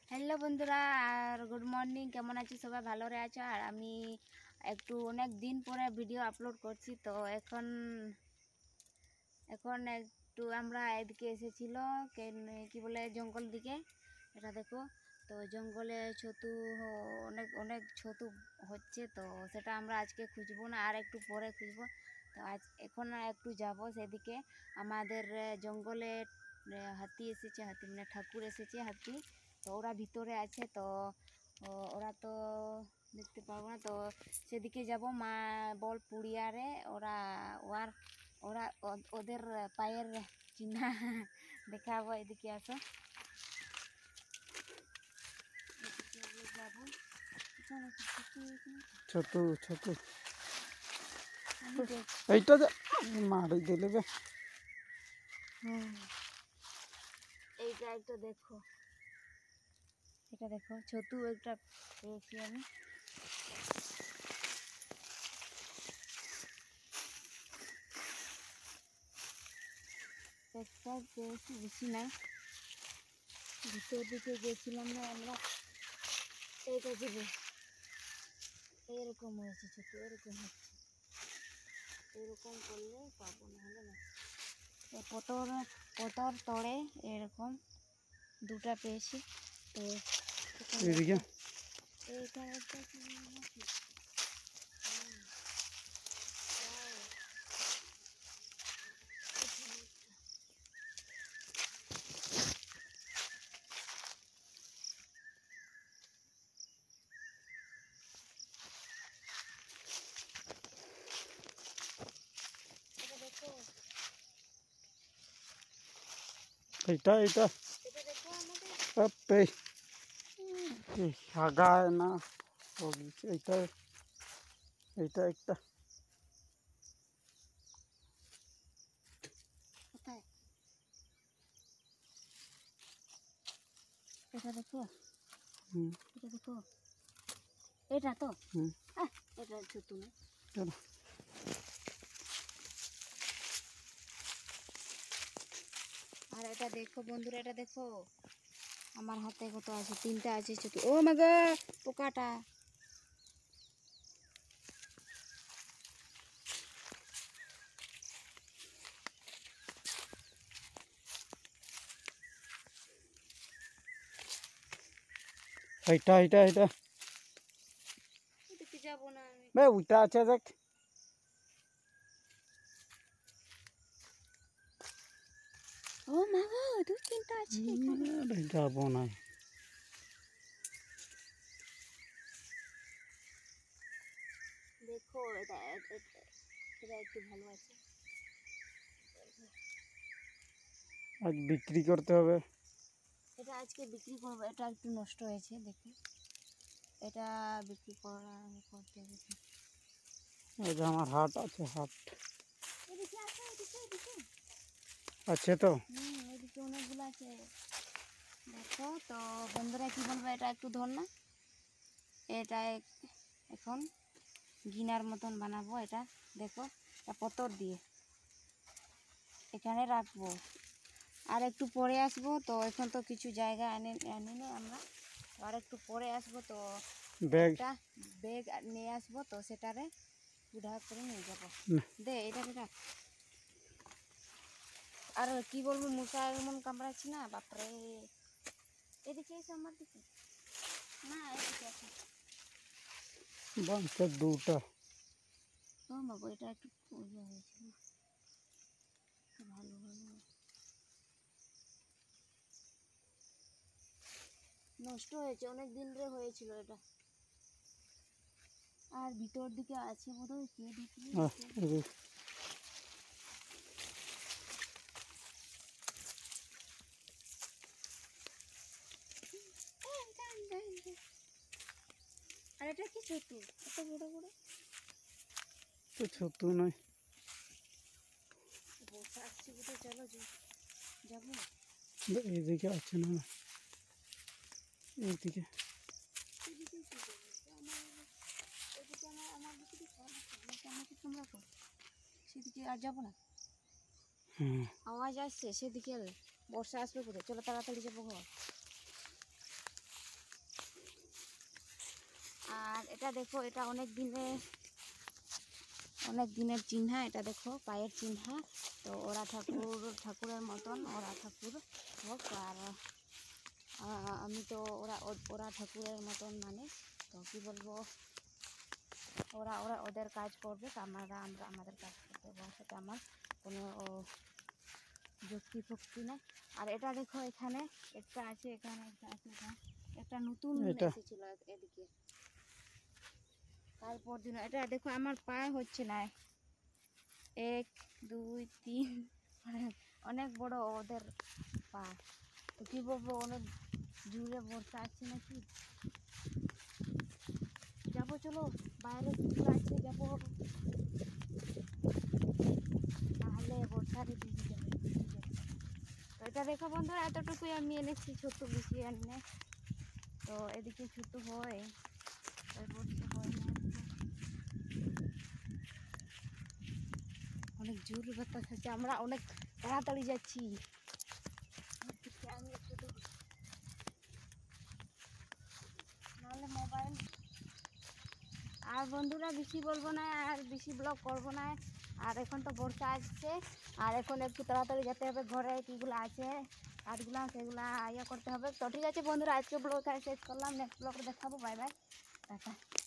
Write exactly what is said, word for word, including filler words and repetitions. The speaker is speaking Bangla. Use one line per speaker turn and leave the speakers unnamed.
হ্যালো বন্ধুরা, আর গুড মর্নিং। কেমন আছো সবাই? ভালো রে আছো? আর আমি একটু অনেক দিন পরে ভিডিও আপলোড করছি। তো এখন এখন একটু আমরা এদিকে এসেছিল কি বলে জঙ্গল দিকে। এটা দেখো, তো জঙ্গলে ছতু অনেক অনেক ছতু হচ্ছে। তো সেটা আমরা আজকে খুঁজবো না, আর একটু পরে খুঁজবো। তো আজ এখন একটু যাব সেদিকে। আমাদের জঙ্গলে হাতি এসেছে, হাতি মানে ঠাকুর এসেছে হাতি। তো ওরা ভিতরে আছে, তো ওরা তো দেখতে পাবো না। তো সেদিকে যাব, মা বল পুড়িয়ারে ওরা ওর ওরা ওদের পায়ের চিহ্ন দেখাবো। এদিকে আসো, যাবো।
ছতু ছতু এইটা মারি দিলে বে।
এইটা একটা দেখো, এটা দেখো ছতু একটা পেয়েছি আমি। একটা পেয়েছি, বেশি নাই। ভিতর দিকে গেছিলাম না আমরা। এইটা দেবো, এরকম হয়েছে ছতু, এরকম হচ্ছে। এরকম করলে পাবো, না হলে না। পতর পতর তড়ে এরকম দুটা পেয়েছি। তো
এদিকে
এইটা একটা
এইটা এইটা সাগায় না এইটা এইটা একটা
কোথায়? এটা দেখো, এটা দেখো, এটা তো এটা ছতু না। আর এটা দেখো বন্ধুরা, এটা দেখো আমার হাতে কত আছে, তিনটা আছে ছতু। ও মা গো, পোকাটা।
এইটা এইটা এইটা
এদিকে যাবো না আমি।
বে ওইটা আছে দেখ।
ও মা গো, দু তিনটা আছে এখানে।
যাবো না।
দেখো এটা এটা একটু ভালো আছে।
আজ বিক্রি করতে হবে।
এটা আজকে বিক্রি করবো। এটা একটু নষ্ট হয়েছে, দেখো এটা বিক্রি করা করতে হবে।
এই যে আমার হাট আছে, হাট
এদিকে আসো, এদিকে এদিকে
আছে তো।
হুম এদিকে অনেকগুলো আছে দেখো। তো বন্ধুরা কি বলবো, এটা একটু ধর না। এটা এখন গিনার মতন বানাবো। এটা দেখো, এটা পতর দিয়ে এখানে রাখবো। আর একটু পরে আসবো। তো এখন তো কিছু জায়গা আনে আনি না আমরা, আর একটু পরে আসবো। তো
ব্যাগ
একটা ব্যাগ নিয়ে আসবো, তো সেটারে উঠা করে নিয়ে যাবো। দে এটা রাখ। আর কি বলবো, মশা এমন কামড়াচ্ছি না, বাপরে। এদিকে এসে আমার দিকে না, এদিকে আছে
বাঁচা দুটা।
ও বাবু, এটা একটু ইয়ে হয়েছে, ভালো ভালো নষ্ট হয়েছে, অনেক দিন ধরে হয়েছিল এটা। আর ভিতর দিকে আছে বোধহয়, কে দিকে আর এটা কি ছতু, এত বড় বড়
তো ছতু নয়।
বসে আসছি বোধহয়, চলো যাবো।
এইদিকে আছে না, এইদিকে
সেদিকে আর যাবো না।
হুম
আওয়াজ আসছে সেদিকে, বর্ষা আসবে কোথায়, চলো তাড়াতাড়ি যাবো ঘর। এটা দেখো, এটা অনেক দিনে অনেক দিনের চিহ্ন, এটা দেখো পায়ের চিহ্ন। তো ওরা ঠাকুর ঠাকুরের মতন, ওরা ঠাকুর হোক, আর আহ, আমি তো ওরা ও- ওরা ঠাকুরের মতন, মানে তো কি বলবো, ওরা ওরা ওদের কাজ করবে, তো আমরা আমরা আমাদের কাজ করতে হবে। ওর সাথে আমার কোনো ও, যুক্তি ফুক্তি নেই। আর এটা দেখো, এখানে একটা আছে, এখানে একটা আছে, এখানে একটা নতুন
এটা?
এসেছিল এ- এদিকে তারপর দিন। এটা দেখো আমার পায়ে হচ্ছে না, এক দুই তিন, অনেক অনেক বড় ওদের পা। তো কি বলবো, অনেক জুড়ে বর্ষা আছে নাকি। যাবো, চলো বাইরে কুকুর আছে, যাবো, তাহলে বর্ষারে ভিজে যাবে ভিজে যাবে। তো এটা দেখো বন্ধুরা, এতটুকুই আমি এনেছি, ছোট্ট বেশি আনি না। তো এদিকে ছোট হয়, ওই বর্ষা হয় না এদিকে। অনেক জোর বাতাস আছে, আমরা অনেক তাড়াতাড়ি যাচ্ছি। এদিকে আমি একটু দেখি, নাহলে মোবাইল। আর বন্ধুরা বেশি বলবো না, আর বেশি ব্লগ করবো না। আর এখন তো বর্ষা আসছে, আর এখন একটু তাড়াতাড়ি যেতে হবে, ঘরে কীগুলো আছে কাজগুলো সেগুলো ইয়ে করতে হবে। তো ঠিক আছে বন্ধুরা, আজকে ব্লগ শেষ করলাম, নেক্সট ব্লগ দেখাবো। Bye bye, tata.